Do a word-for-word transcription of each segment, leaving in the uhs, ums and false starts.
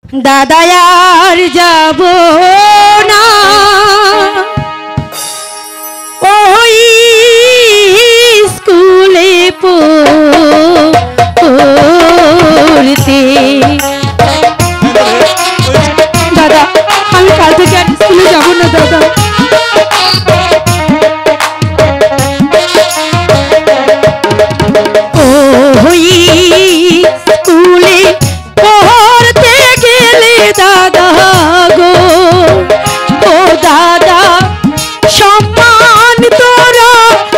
দাদা আর যাব না ওই স্কুলে পড়তে। দাদা আমি কাল থেকে আর স্কুলে যাব না দাদা। ওই স্কুলে পড়তে গেলে দাদা গো ও দাদা সম্মান তোরা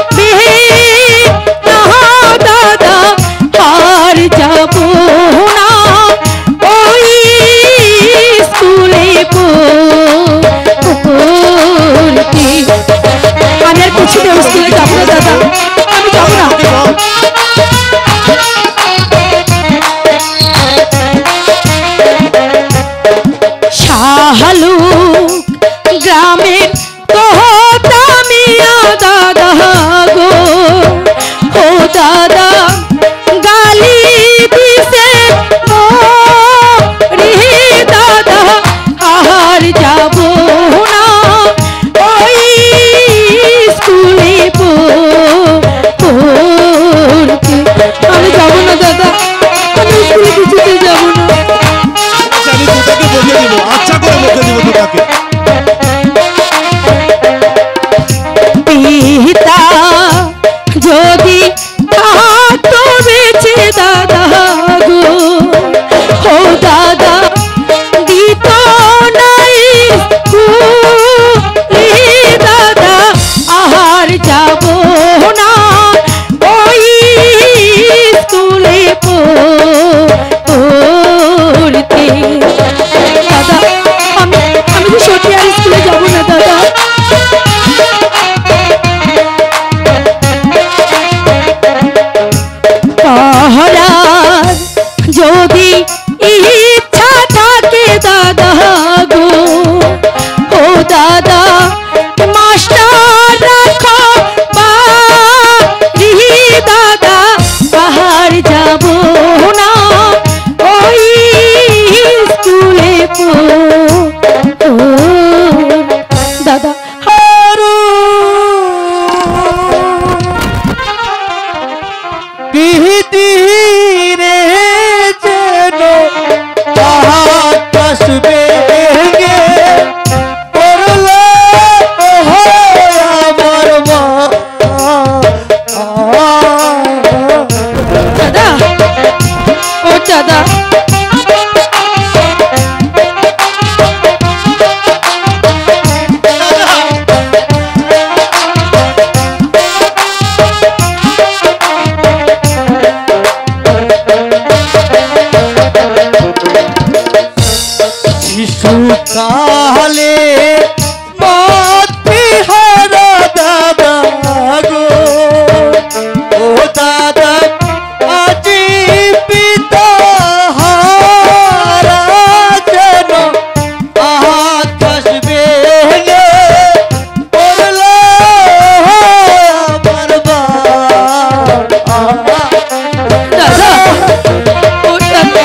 না দাদা আর যাব না ওই স্কুলে পড়তে। আমি আর কিছুতে স্কুলে যাব না দাদা, আমি যাব না। শাহালু গ্রামের কথা মিয়া দাদা গো ও দাদা গালি দিছে রে দাদা আর যাব না ওই স্কুলে পড়তে। আমি যাব না দাদা, আমি স্কুলে কিছুতে যাব না। আমি তোকে বলে দেব, আচ্ছা করে বলে দেব তোকে। পিতা যদি থাকতো বেঁচে দাদা গো ও দাদা দিত নাই স্কুলে দাদা আর যাব না ওই স্কুলে পড়তে। দাদা আমি আমি তো সত্যি আর স্কুলে যাব না দাদা। যদি ইচ্ছা থাকে দাদা গো ও দাদা মাস্টার রাখো বাড়ি দাদা আর যাব না ওই স্কুলে পড়তে। দাদা কালে মাতৃ হারা দাদা গো ও দাদা আজি পিতা হারা যেন আকাশ ভেঙে পড়লো আমার দাদা ও দাদা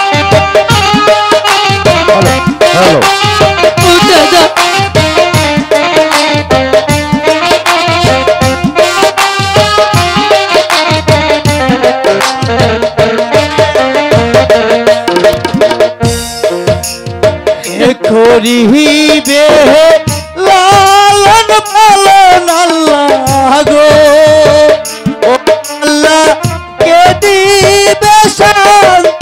হ্যালো ও দাদা করিবে লালন পালন আল্লাহ গো ও আল্লাহ কে দিবে শান্তি